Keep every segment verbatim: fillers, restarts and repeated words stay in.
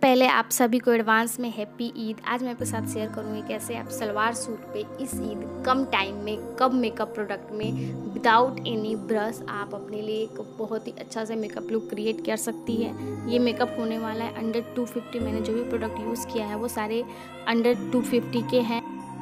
पहले आप सभी को एडवांस में हैप्पी ईद। आज मैं आपके साथ शेयर करूँगी कैसे आप सलवार सूट पे इस ईद कम टाइम में कम मेकअप प्रोडक्ट में विदाउट एनी ब्रश आप अपने लिए एक बहुत ही अच्छा सा मेकअप लुक क्रिएट कर सकती है। ये मेकअप होने वाला है अंडर टू फिफ्टी। मैंने जो भी प्रोडक्ट यूज़ किया है वो सारे अंडर टू फिफ्टी के हैं।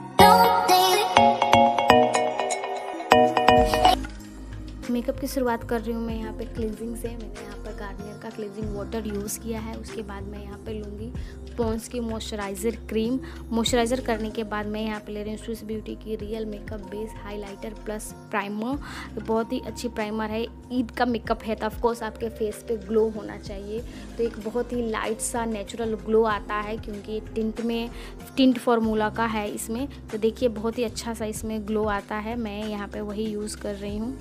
मेकअप की शुरुआत कर रही हूँ मैं यहाँ पे क्लींजिंग से। मैंने यहाँ पर गार्नियर का क्लींजिंग वाटर यूज़ किया है। उसके बाद मैं यहाँ पे लूँगी पॉन्ड्स की मॉइस्चराइज़र क्रीम। मॉइस्चराइज़र करने के बाद मैं यहाँ पे ले रही हूँ स्विस ब्यूटी की real makeup base highlighter plus primer. बहुत ही अच्छी प्राइमर है। ईद का मेकअप है तो ऑफकोर्स आपके फेस पे ग्लो होना चाहिए। तो एक बहुत ही लाइट सा नेचुरल ग्लो आता है क्योंकि टिंट में टिंट फार्मूला का है इसमें। तो देखिए बहुत ही अच्छा सा इसमें ग्लो आता है। मैं यहाँ पे वही यूज़ कर रही हूँ।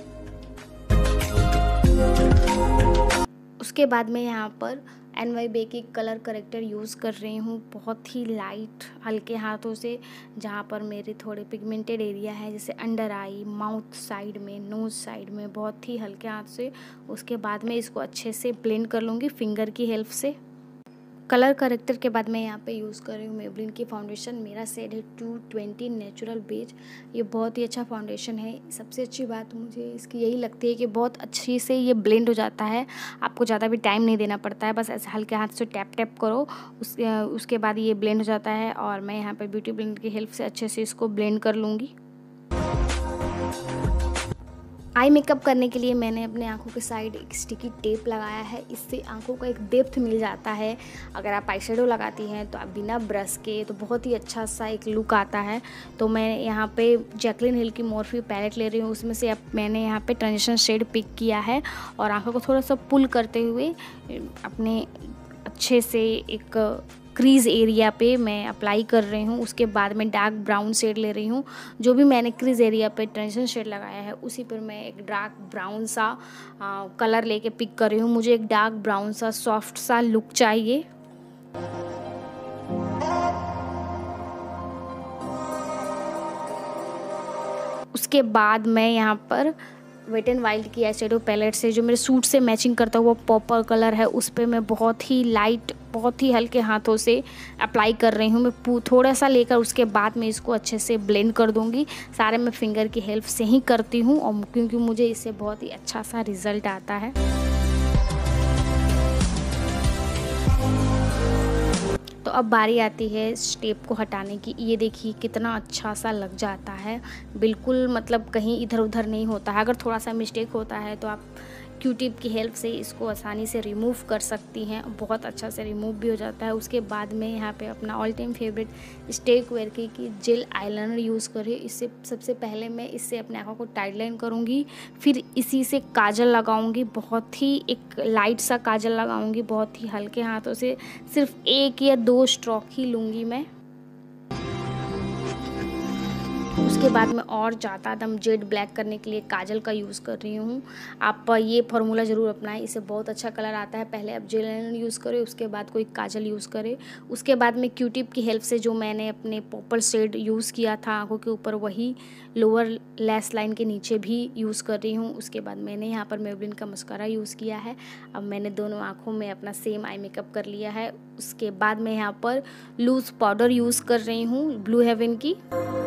उसके बाद मैं यहाँ पर एन वाई बे की कलर करेक्टर यूज़ कर रही हूँ बहुत ही लाइट हल्के हाथों से, जहाँ पर मेरे थोड़े पिगमेंटेड एरिया है जैसे अंडर आई, माउथ साइड में, नोज़ साइड में, बहुत ही हल्के हाथ से। उसके बाद मैं इसको अच्छे से ब्लेंड कर लूँगी फिंगर की हेल्प से। कलर करेक्टर के बाद मैं यहाँ पे यूज़ कर रही हूँ मेबलिन की फाउंडेशन। मेरा शेड है टू ट्वेंटी नेचुरल बेज। ये बहुत ही अच्छा फाउंडेशन है। सबसे अच्छी बात मुझे इसकी यही लगती है कि बहुत अच्छी से ये ब्लेंड हो जाता है। आपको ज़्यादा भी टाइम नहीं देना पड़ता है, बस ऐसे हल्के हाथ से टैप टैप करो उस उसके बाद ये ब्लेंड हो जाता है। और मैं यहाँ पर ब्यूटी ब्लेंडर की हेल्प से अच्छे से इसको ब्लेंड कर लूँगी। आई मेकअप करने के लिए मैंने अपने आंखों के साइड एक स्टिकी टेप लगाया है। इससे आंखों का एक डेप्थ मिल जाता है। अगर आप आई शेडो लगाती हैं तो आप बिना ब्रश के तो बहुत ही अच्छा सा एक लुक आता है। तो मैं यहाँ पे जैकलिन हिल की मोरफी पैलेट ले रही हूँ। उसमें से अब मैंने यहाँ पे ट्रांजिशन शेड पिक किया है और आंखों को थोड़ा सा पुल करते हुए अपने अच्छे से एक क्रीज़ एरिया पे मैं अप्लाई कर रही हूँ। उसके बाद मैं डार्क ब्राउन शेड ले रही हूँ। जो भी मैंने क्रीज़ एरिया पे ट्रांजिशन शेड लगाया है उसी पर मैं एक डार्क ब्राउन सा आ, कलर लेके पिक कर रही हूँ। मुझे एक डार्क ब्राउन सा सॉफ्ट सा लुक चाहिए। उसके बाद मैं यहाँ पर वेट एंड वाइल्ड की आई शेडो पैलेट से जो मेरे सूट से मैचिंग करता हुआ पर्पल कलर है उस पर मैं बहुत ही लाइट बहुत ही हल्के हाथों से अप्लाई कर रही हूँ। मैं थोड़ा सा लेकर उसके बाद मैं इसको अच्छे से ब्लेंड कर दूँगी। सारे मैं फिंगर की हेल्प से ही करती हूँ और क्योंकि मुझे इससे बहुत ही अच्छा सा रिज़ल्ट आता है। तो अब बारी आती है स्टेप को हटाने की। ये देखिए कितना अच्छा सा लग जाता है। बिल्कुल मतलब कहीं इधर उधर नहीं होता है। अगर थोड़ा सा मिस्टेक होता है तो आप क्यू टिप की हेल्प से इसको आसानी से रिमूव कर सकती हैं। बहुत अच्छा से रिमूव भी हो जाता है। उसके बाद में यहाँ पे अपना all time favourite stay wear की, की जेल आईलाइनर यूज़ कर रही हूँ। इससे सबसे पहले मैं इससे अपने आँखों को टाइट लाइन करूँगी, फिर इसी से काजल लगाऊँगी। बहुत ही एक लाइट सा काजल लगाऊँगी बहुत ही हल्के हाथों से। सिर्फ एक या दो स्ट्रोक ही लूँगी मैं। उसके बाद मैं और ज़्यादा एकदम जेड ब्लैक करने के लिए काजल का यूज़ कर रही हूँ। आप ये फार्मूला ज़रूर अपनाएं, इससे बहुत अच्छा कलर आता है। पहले आप जेल लाइनर यूज़ करें, उसके बाद कोई काजल यूज़ करें। उसके बाद मैं क्यू टिप की हेल्प से जो मैंने अपने पर्पल शेड यूज़ किया था आंखों के ऊपर वही लोअर लैश लाइन के नीचे भी यूज़ कर रही हूँ। उसके बाद मैंने यहाँ पर मेबलिन का मस्कारा यूज़ किया है। अब मैंने दोनों आँखों में अपना सेम आई मेकअप कर लिया है। उसके बाद मैं यहाँ पर लूज़ पाउडर यूज़ कर रही हूँ ब्लू हेवन की।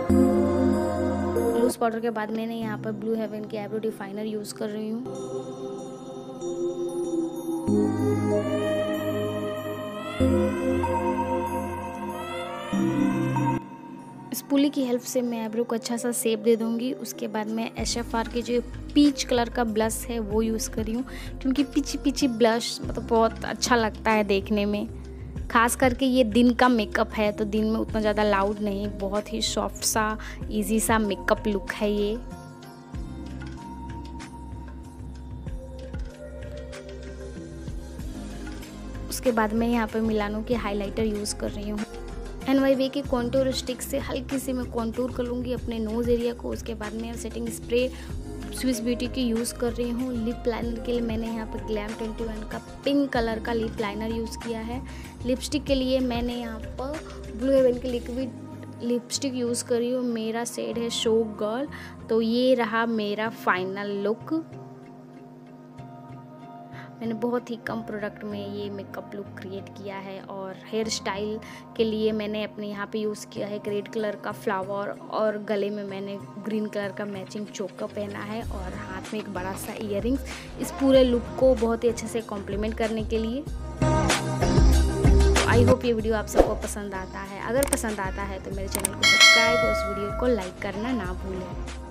लूज़ पाउडर के बाद मैंने यहाँ पर ब्लू हेवन की आईब्रो डिफाइनर यूज़ कर रही हूँ। स्पूली की हेल्प से मैं आईब्रो को अच्छा सा शेप दे दूँगी। उसके बाद मैं एच एफ आर की जो पीच कलर का ब्लश है वो यूज़ कर रही हूँ क्योंकि पीची पीची ब्लश मतलब बहुत अच्छा लगता है देखने में। खास करके ये दिन का मेकअप है तो दिन में उतना ज़्यादा लाउड नहीं, बहुत ही सॉफ्ट सा इजी सा मेकअप लुक है ये। उसके बाद मैं यहाँ पर मिलानो की हाइलाइटर यूज़ कर रही हूँ। एन वाई बे की कॉन्टूर स्टिक से हल्की सी मैं कॉन्टूर कर लूँगी अपने नोज़ एरिया को। उसके बाद मैं सेटिंग स्प्रे स्विस ब्यूटी की यूज़ कर रही हूँ। लिप लाइनर के लिए मैंने यहाँ पर ग्लैम ट्वेंटी वन का पिंक कलर का लिप लाइनर यूज़ किया है। लिपस्टिक के लिए मैंने यहाँ पर ब्लू हेवन की लिक्विड लिपस्टिक यूज़ कर रही हूँ। मेरा शेड है शो गर्ल। तो ये रहा मेरा फाइनल लुक। मैंने बहुत ही कम प्रोडक्ट में ये मेकअप लुक क्रिएट किया है। और हेयर स्टाइल के लिए मैंने अपने यहाँ पे यूज़ किया है रेड कलर का फ्लावर, और गले में मैंने ग्रीन कलर का मैचिंग चोकर पहना है, और हाथ में एक बड़ा सा ईयरिंग्स, इस पूरे लुक को बहुत ही अच्छे से कॉम्प्लीमेंट करने के लिए। आई होप ये वीडियो आप सबको पसंद आता है। अगर पसंद आता है तो मेरे चैनल को सब्सक्राइब और उस वीडियो को लाइक करना ना भूलें।